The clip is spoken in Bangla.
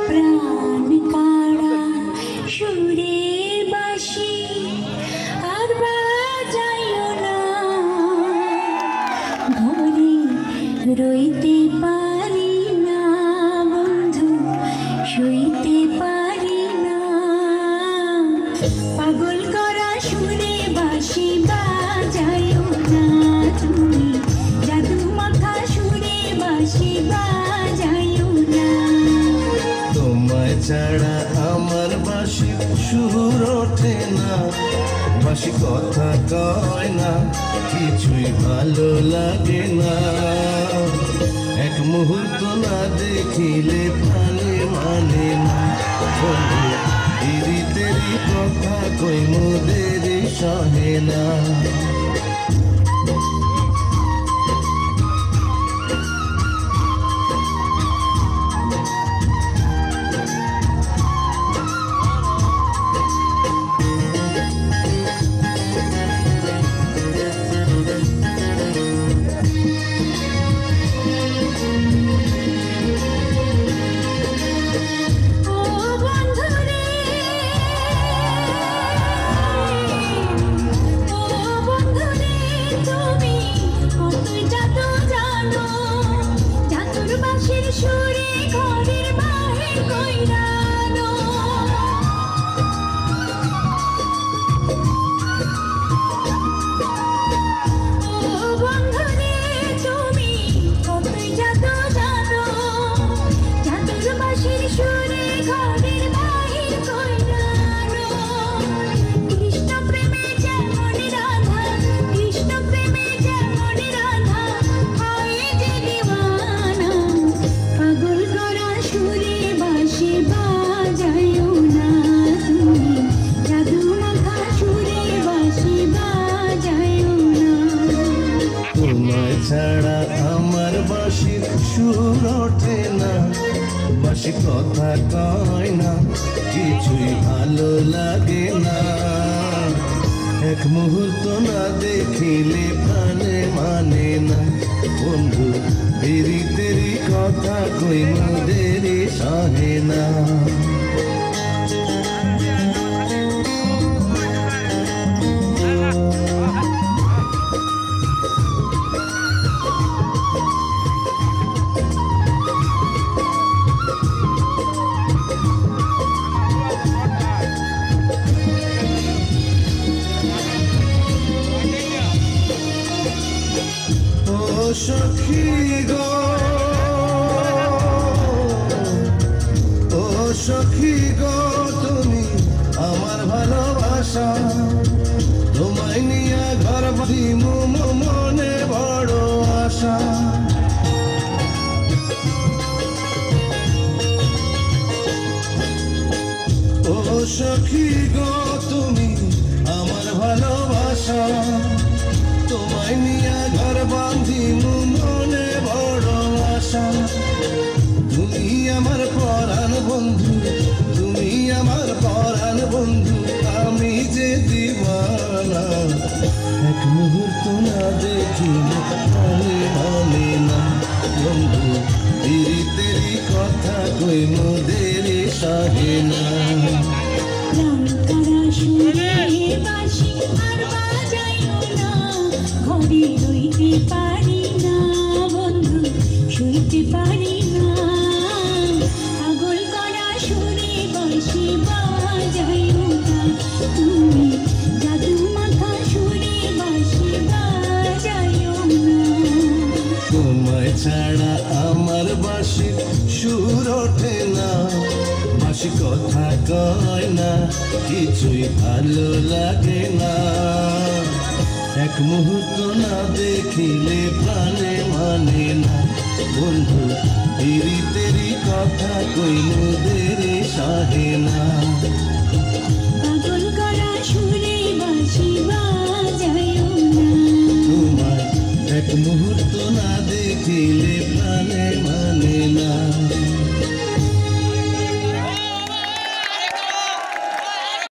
প্রাণ কাড়া সুরে বাসি আর বাজাইও না, ঘরে রইতে পারি না বন্ধু, শুইতে পারি না। পাগল করা সুরে বাসি বাজাইও না তুমি, জাদু মাখা সুরে বাসি বাজাইও না। তোমায় ছাড়া আমার বাঁশি সুর ওঠে না, বাঁশি কথা কয় না, কিছুই ভালো লাগে না। এক মুহূর্ত না দেখিলে প্রাণে মানে না, বন্ধু দেরি দেরি কথা কই মোদের সহে না। সুরে ঘরের বাহির কইরানো, ও বন্ধুরে তুমি কতই জাদু জানো, জাদুর বাঁশির সুরে ঘরের বাহির কইরানো। কৃষ্ণ প্রেমে যেমন রাধা, কৃষ্ণ প্রেমে যেমন রাধা, হয় যে দিওয়ানা। পাগল করা সুরে বাঁশি বাজাইও না তুমি, জাদু মাখা সুরে বাঁশি বাজাইও না। তোমায় ছাড়া আমার বাঁশির সুর ওঠে না, বাঁশি কথা কয় না, কিছুই ভালো লাগে না। এক মুহূর্ত না দেখিলে প্রাণে মানে না, বন্ধু দেরি দেরি কথা কই মোদের সহে না। ও সখী গো, ও সখী গো, তুমি আমার ভালোবাসা, তোমায় নিয়ে ঘর বাঁধি মনে বড় আশা। ও সখী গো, তুমি আমার ভালোবাসা, তোমায় নিয়ে ঘর বাঁধি মনে বড় আশা। তুমি আমার পরাণ বন্ধু, তুমি আমার পরাণ বন্ধু, আমি যে দিওয়ানা। এক মুহূর্ত না দেখিলে প্রাণে মানে না, বন্ধু দেরি দেরি কথা কই মোদের সহে না। প্রাণ কাড়া সুরে বাঁশি আর বাজাইও না, ঘরে রইতে পারি না বন্ধু, শুইতে পারি না। পাগল করা সুরে বাঁশি বাজাইও না তুমি, জাদু মাখা সুরে বাঁশি বাজাইও না। তোমায় ছাড়া আমার বাঁশির সুর ওঠে না, বাঁশি কথা কয় না, কিছুই ভালো লাগে না। এক মুহূর্ত না দেখিলে প্রাণে মানে না, বন্ধু দেরি দেরি কথা কই মোদের সহে না। পাগল করা সুরে বাঁশি বাজাইও না, তোমায় এক মুহূর্ত না দেখিলে